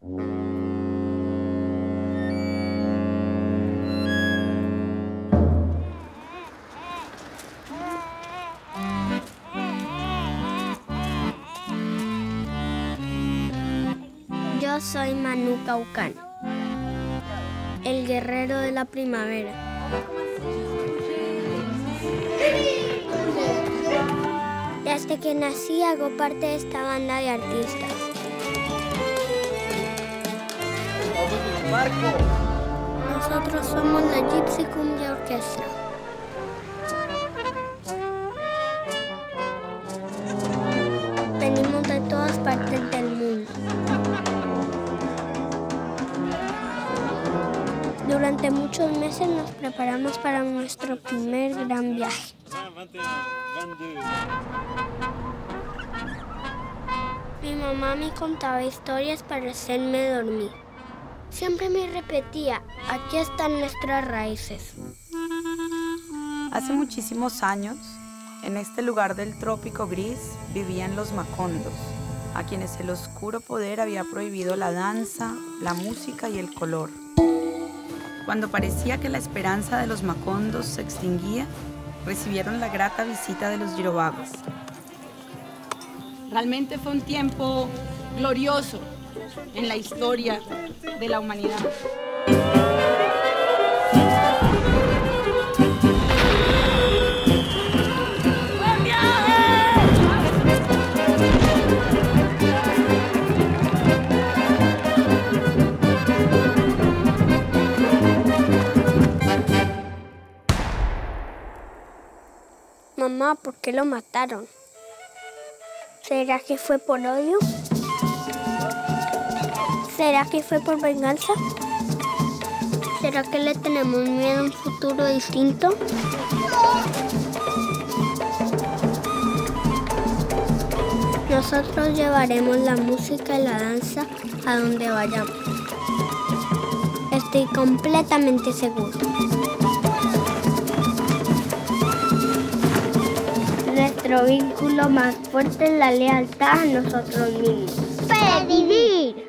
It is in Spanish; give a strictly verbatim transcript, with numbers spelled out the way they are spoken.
Yo soy Manu Caucán, el guerrero de la primavera. Desde que nací hago parte de esta banda de artistas. Nosotros somos la Gypsy Cumbia Orquestra. Venimos de todas partes del mundo. Durante muchos meses nos preparamos para nuestro primer gran viaje. Mi mamá me contaba historias para hacerme dormir. Siempre me repetía, aquí están nuestras raíces. Hace muchísimos años, en este lugar del trópico gris, vivían los macondos, a quienes el oscuro poder había prohibido la danza, la música y el color. Cuando parecía que la esperanza de los macondos se extinguía, recibieron la grata visita de los Yorubas. Realmente fue un tiempo glorioso en la historia de la humanidad. Mamá, ¿por qué lo mataron? ¿Será que fue por odio? ¿Será que fue por venganza? ¿Será que le tenemos miedo a un futuro distinto? Nosotros llevaremos la música y la danza a donde vayamos. Estoy completamente seguro. Nuestro vínculo más fuerte es la lealtad a nosotros mismos. ¡Para vivir!